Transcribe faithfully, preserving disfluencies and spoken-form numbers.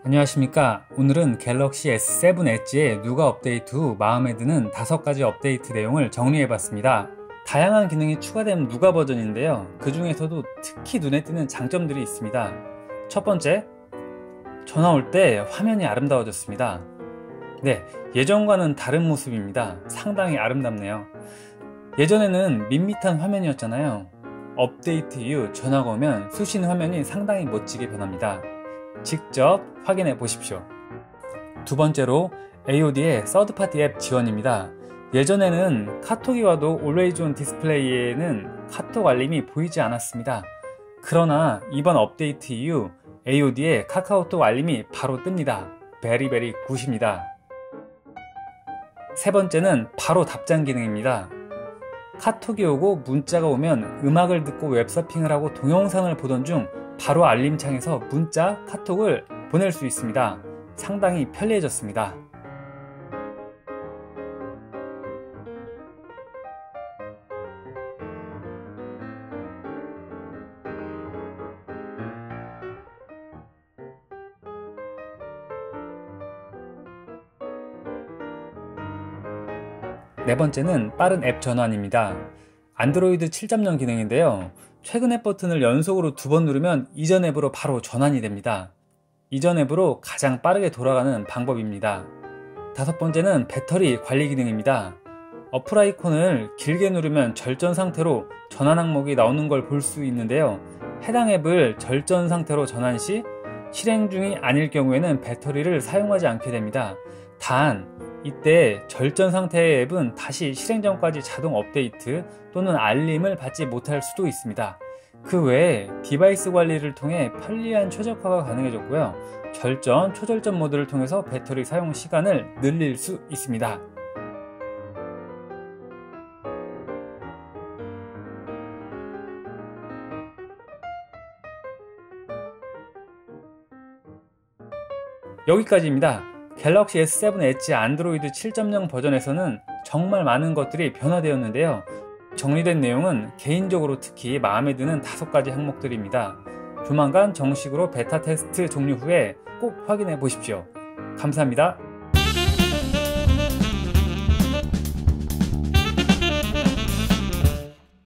안녕하십니까. 오늘은 갤럭시 에스 세븐 엣지의 누가 업데이트 후 마음에 드는 다섯 가지 업데이트 내용을 정리해봤습니다. 다양한 기능이 추가된 누가 버전인데요. 그 중에서도 특히 눈에 띄는 장점들이 있습니다. 첫 번째, 전화 올 때 화면이 아름다워졌습니다. 네, 예전과는 다른 모습입니다. 상당히 아름답네요. 예전에는 밋밋한 화면이었잖아요. 업데이트 이후 전화가 오면 수신 화면이 상당히 멋지게 변합니다. 직접 확인해 보십시오. 두 번째로 에이오디의 서드파티 앱 지원입니다. 예전에는 카톡이 와도 Always On 디스플레이에는 카톡 알림이 보이지 않았습니다. 그러나 이번 업데이트 이후 에이오디의 카카오톡 알림이 바로 뜹니다. 베리베리 굿입니다. 세 번째는 바로 답장 기능입니다. 카톡이 오고 문자가 오면 음악을 듣고 웹서핑을 하고 동영상을 보던 중 바로 알림창에서 문자, 카톡을 보낼 수 있습니다. 상당히 편리해졌습니다. 네 번째는 빠른 앱 전환입니다. 안드로이드 칠 점 영 기능인데요. 최근 앱 버튼을 연속으로 두 번 누르면 이전 앱으로 바로 전환이 됩니다. 이전 앱으로 가장 빠르게 돌아가는 방법입니다. 다섯 번째는 배터리 관리 기능입니다. 어플 아이콘을 길게 누르면 절전 상태로 전환 항목이 나오는 걸 볼 수 있는데요. 해당 앱을 절전 상태로 전환 시 실행 중이 아닐 경우에는 배터리를 사용하지 않게 됩니다. 단 이때 절전 상태의 앱은 다시 실행 전까지 자동 업데이트 또는 알림을 받지 못할 수도 있습니다. 그 외에 디바이스 관리를 통해 편리한 최적화가 가능해졌고요. 절전, 초절전 모드를 통해서 배터리 사용 시간을 늘릴 수 있습니다. 여기까지입니다. 갤럭시 에스 세븐 엣지 안드로이드 칠 점 영 버전에서는 정말 많은 것들이 변화되었는데요. 정리된 내용은 개인적으로 특히 마음에 드는 다섯 가지 항목들입니다. 조만간 정식으로 베타 테스트 종료 후에 꼭 확인해 보십시오. 감사합니다.